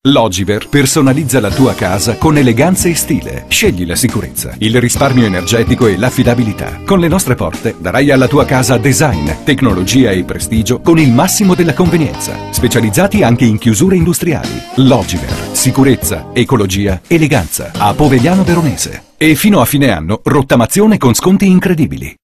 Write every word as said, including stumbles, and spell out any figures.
Logiver personalizza la tua casa con eleganza e stile. Scegli la sicurezza, il risparmio energetico e l'affidabilità. Con le nostre porte darai alla tua casa design, tecnologia e prestigio con il massimo della convenienza. Specializzati anche in chiusure industriali. Logiver, sicurezza, ecologia, eleganza. A Povegliano Veronese. E fino a fine anno, rottamazione con sconti incredibili.